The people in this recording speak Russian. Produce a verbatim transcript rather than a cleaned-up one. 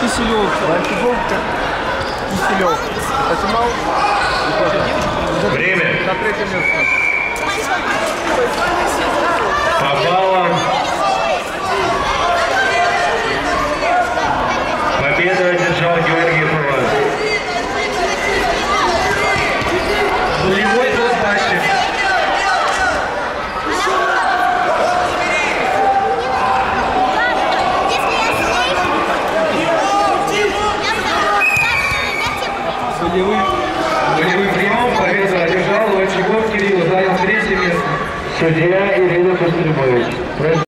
Киселев. Киселев. Время. На третьем месте. Попало. Победу одержал Георгий Павлов. Нулевой гол матча. Болевых. Болевым приемом победу одержал Лойчаков Кирилл, занял третье место. Судья Ирина Костолюбович.